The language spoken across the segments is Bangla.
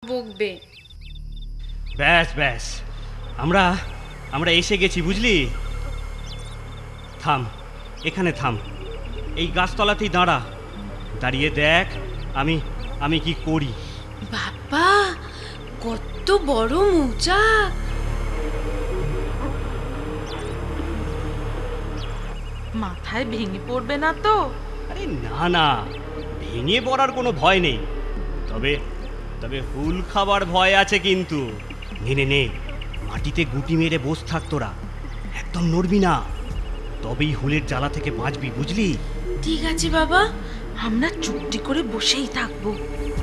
বকবে। ব্যাস ব্যাস, আমরা আমরা এসে গেছি বুঝলি। থাম, এখানে থাম, এই গাছতলাতেই দাঁড়া। দাঁড়িয়ে দেখ আমি আমি কি করি। বাবা, কত বড় মৌচাক! মাথায় ভেঙে পড়বে না তো? আরে না না, ভেঙে পড়ার কোনো ভয় নেই। তবে তবে হুল খাবার ভয় আছে কিন্তু। নে নে নে, মাটিতে গুটি মেরে বস থাক তোরা, একদম নড়বি না। তবেই হুলের জ্বালা থেকে বাঁচবি বুঝলি। ঠিক আছে বাবা। আমরা চুপটি করে বসেই থাকবো।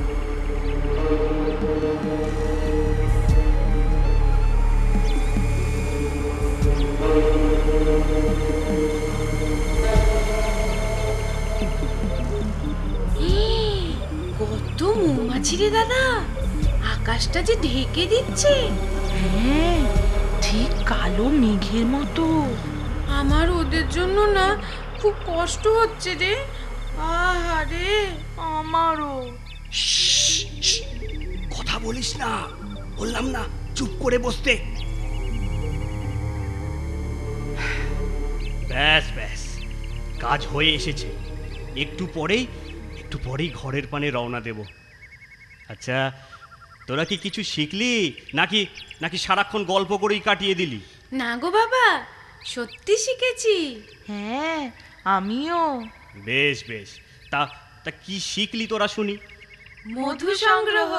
কত মৌমাছি রে দাদা, আকাশটা যে ঢেকে দিচ্ছে। হ্যাঁ, ঠিক কালো মেঘের মতো। আমার ওদের জন্য না খুব কষ্ট হচ্ছে রে। আহারে, আমারও। কথা বলিস না, বললাম না চুপ করে বসতে। ব্যাস ব্যাস, কাজ হয়ে এসেছে। একটু পরেই ঘরের পানে রওনা দেব। আচ্ছা, তোরা কি কিছু শিখলি নাকি নাকি সারাক্ষণ গল্প করেই কাটিয়ে দিলি? না গো বাবা, সত্যি শিখেছি। হ্যাঁ, আমিও। বেশ বেশ, তা তা কি শিখলি তোরা শুনি। মধু সংগ্রহ।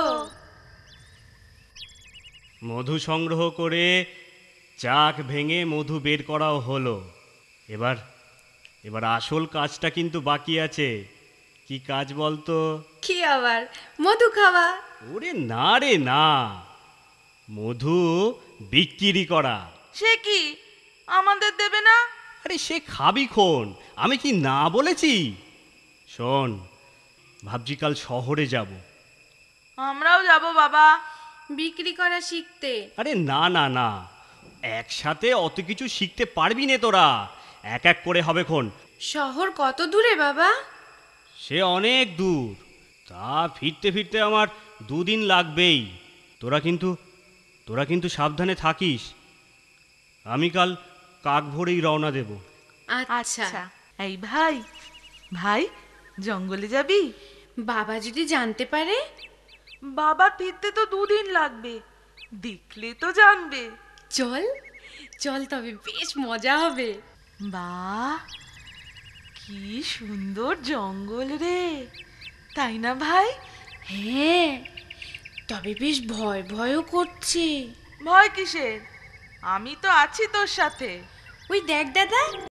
মধু সংগ্রহ করে চাক ভেঙে মধু বের করাও হলো। এবার এবার আসল কাজটা কিন্তু বাকি আছে। কি কাজ বলতো? কি আবার? মধু খাওয়া। ওরে না রে না, মধু বিক্রি করা। সে কি, আমাদের দেবে না? আরে সে খাবি খন, আমি কি না বলেছি? শোন, ভাবছি কাল শহরে যাব। আমরাও যাব বাবা। বিক্রি করা শিখতে। আরে না না না, একসাথে অত কিছু শিখতে পারবি নে তোরা, এক এক করে হবে খন। শহর কত দূরে বাবা? সে অনেক দূর, তা ফিরতে ফিরতে আমার 2 দিন লাগবেই। তোরা কিন্তু সাবধানে থাকিস। আমি কাল কাক ভোরেই রওনা দেব। আচ্ছা। এই ভাই, ভাই জঙ্গলে যাবি? বাবা যদি জানতে পারে? বাবা ফিরতে তো 2 দিন লাগবে, দেখলে তো জানবে। চল চল, তবে বেশ মজা হবে। বাহ, কি সুন্দর জঙ্গল রে, তাই না ভাই? হ্যাঁ, তবে বেশ ভয় ভয়ও করছে। ভয় কিসের, আমি তো আছি তোর সাথে। ওই দেখ দাদা,